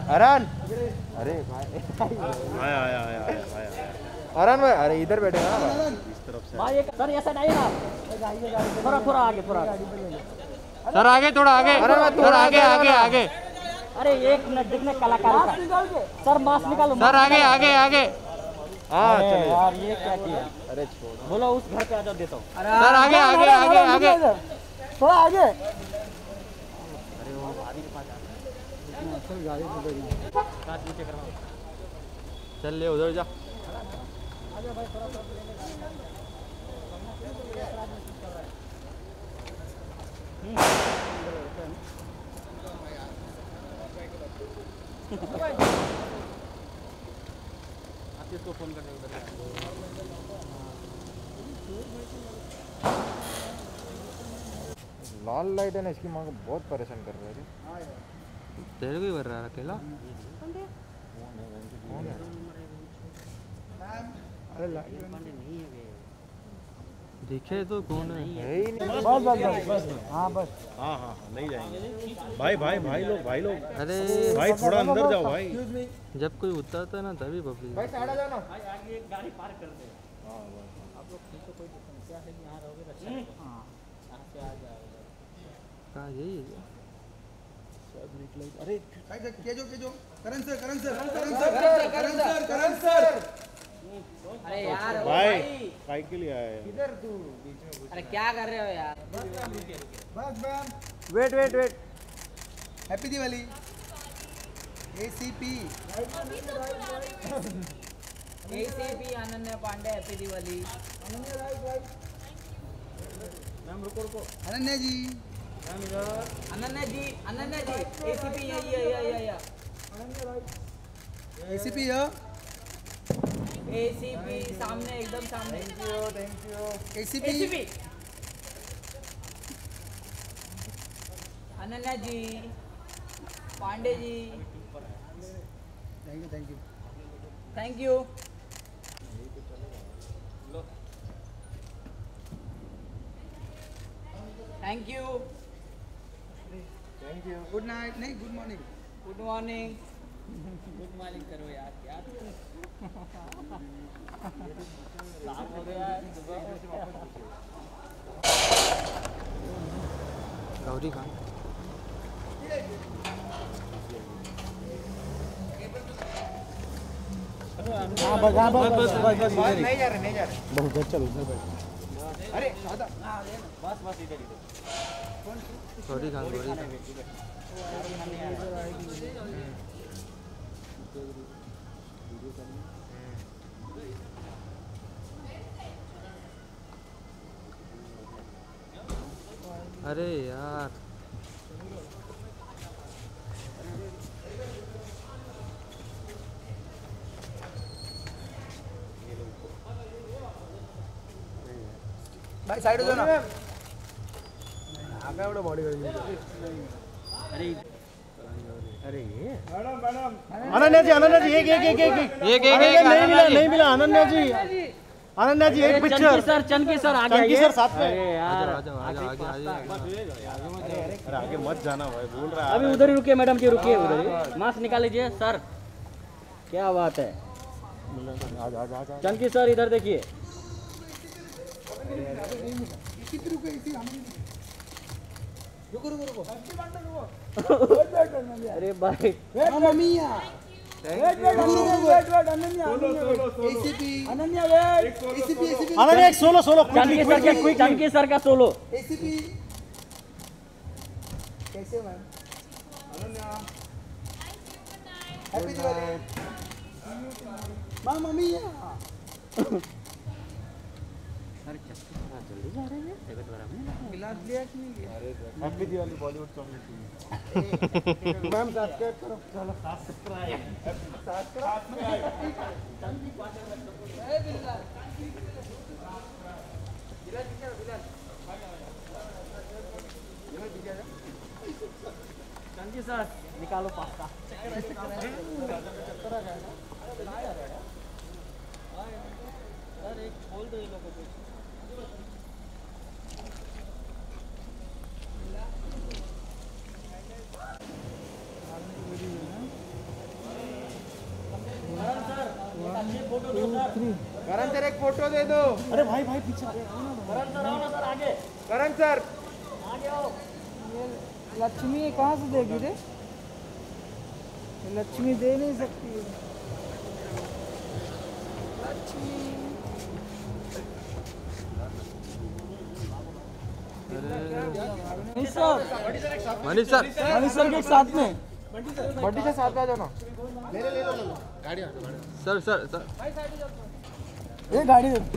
अरन, अरे भाई आया आया आया आया आया अरन भाई, अरे इधर बैठे ना इस तरफ से भाई सर ऐसा नहीं ना, थोड़ा थोड़ा आगे, थोड़ा सर आगे, थोड़ा आगे, सर आगे आगे आगे, अरे 1 मिनट देखने कलाकार का सर मास्क निकालो सर आगे आगे आगे। हाँ चलो यार ये क्या किया, अरे छोड़ बोलो उस घर पे आ जाओ देता हूँ सर आगे आगे आगे आगे। थोड़ा आगे चल ले उधर जा। इसको फोन करने उधर लाल लाइट है ना इसकी माँ को बहुत परेशान कर रहा है। तेरे को ही भर रहा है अकेला। अरे दिखे तो कौन है? बस हाँ बस हाँ हाँ नहीं जाएंगे भाई भाई भाई लोग अरे भाई थोड़ा अंदर जाओ भाई। जब कोई उतरता है ना तभी पब्लिक। भाई साइड आ जाओ ना। भाई आगे एक गाड़ी पार्क कर दे। हाँ आप लोग ठीक है, कोई समस्या है यहाँ रहोगे अच्छा। हाँ यहाँ से आ जाओगे। कहाँ यही है? अरे केजो करण सर अरे यार भाई काय के लिए आया है? इधर तू बीच में अरे क्या कर रहे हो यार? बस ma'am wait happy Diwali ACP Ananya Pandey happy Diwali. Ma'am रुको अनन्या जी एसीपी ये एसीपी एसीपी सामने एकदम सामने। Thank you ACP Ananya ji Pandey ji thank you thank you. Good night नहीं गुड मॉर्निंग गुड मॉर्निंग करो यार क्या हो गया गौरी खान नहीं जा रहे बहुत चलो उधर बैठ। अरे बस इधर गौरी खान अरे यार भाई साइड हो जाओ ना। आगे एवढं बॉडी अरे अनन्या जी एक नहीं मिला अनन्या जी एक पिक्चर चंकी सर आगे चंकी सर साथ में। अरे यार आगे अरे आगे मत जाना भाई बोल रहा है। अभी उधर ही रुकिए मैडम जी, रुकिए उधर ही। मास्क निकाल लीजिए सर, क्या बात है। चंकी सर इधर देखिए। रुको अरे भाई मम्मिया अनन्या एक सोलो चंकी सर का क्विक, चंकी सर का सोलो। एसीपी कैसे मैम अनन्या हैप्पी दिवाली मां मम्मिया। जल्दी जा रहे हैं गिलास लिया कि नहीं लिया? Happy Diwali Bollywood song ma'am subscribe करो। चलो सब्सक्राइब चंकी सर निकालो पास्ता। सर एक खोल दो ये लोगों को। करण सर एक फोटो दे दो। अरे भाई भाई पीछे करण सर आओ ना सर आगे करण सर आगे आओ। ये लक्ष्मी कहाँ से देगी रे? लक्ष्मी दे नहीं सकती है। मनीष सर मनीष सर के साथ में बड्डी से साथ में आ जाओ ना। सर सर सर ये गाड़ी दे।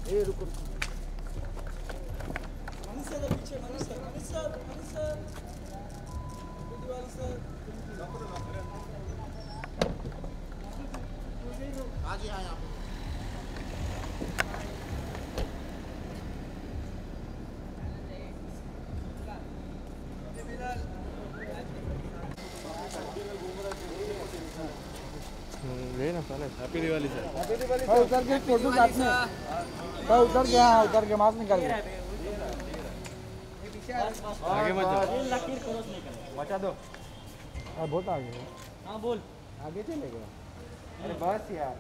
लेना साले। Happy Diwali sir. उतर के फोटो साथ में। उतर के, हाँ उतर के मास्क निकाल के। आगे मत जाओ। ये लकीर क्रॉस नहीं करे। मचा दो। बहुत आगे है। हाँ बोल। आगे चलेगा। अरे बस यार।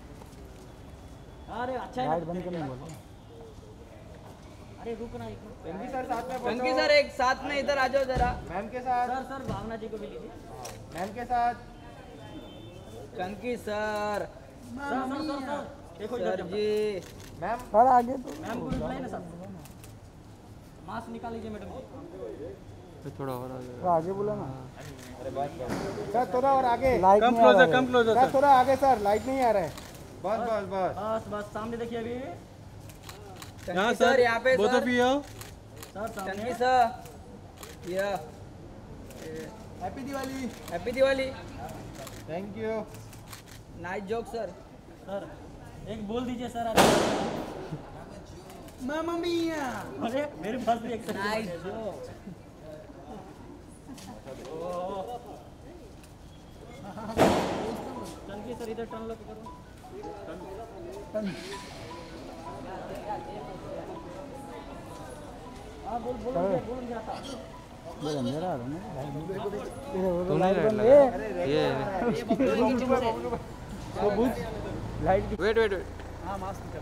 अरे अच्छा है लाइट ना? बंद करने बोलो। अरे रुक ना एक मिनट। चंकी सर साथ में चंकी सर एक साथ में इधर आ जाओ जरा। मैम के साथ। सर सर भावना जी को भी लीजिए। मैम के साथ। Chunky sir. Sir sir sir sir देखो इधर जी। मैम सर आगे तो। मैम को बुलाइए ना सर। मास्क निकाल लीजिए मैडम जी। थोड़ा और आगे। आगे बोला ना। सर थोड़ा और आगे। लाइट कम नहीं आ रहा क्लोजर है। Come closer sir sir. थोड़ा आगे सर लाइट नहीं आ रहा है। बस बस बस। बस बस सामने देखिए अभी। यहाँ चंकी सर यहाँ पे both sir. Of you sir सामने। चंकी सर। या happy Diwali. Happy Diwali. Thank you. Nice joke sir. Sir एक बोल दीजिए सर आप। मामा मिया। अरे मेरे पास भी एक sir nice joke. Chunky sir इधर टर्न लो करो। हाँ बोल बोल बोल जाता। बोल अंधेरा आ रहा है ना। तुम लाइट नहीं बंद लगा। है। ये तो बुझ लाइट की। Wait wait wait. हाँ मास्क निकाल।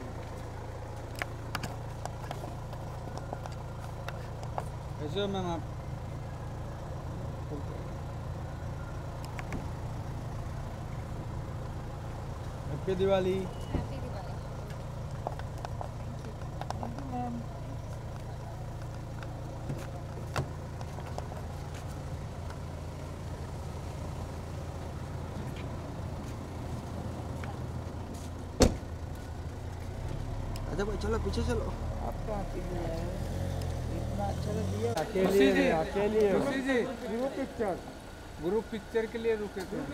कैसे हो मैम आप? हैप्पी दिवाली। हैप्पी दिवाली। अच्छा भाई चलो पीछे चलो। आप कहाँ पे गए? इतना अच्छा लग दिया। अकेले अकेले ग्रुप पिक्चर। ग्रुप पिक्चर के लिए रुके थे।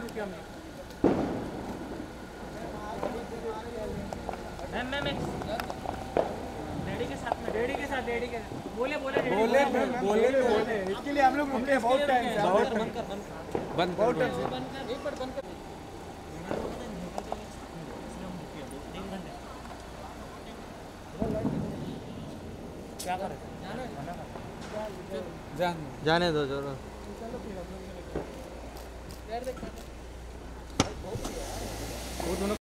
मैम मैम डैडी के साथ में डैडी के साथ बोले बोले इसके लिए हम लोग रुके बहुत टाइम से। बंद कर टाइम से। एक बार बंद कर। क्या करें? जाने दो चलो। वो दोनों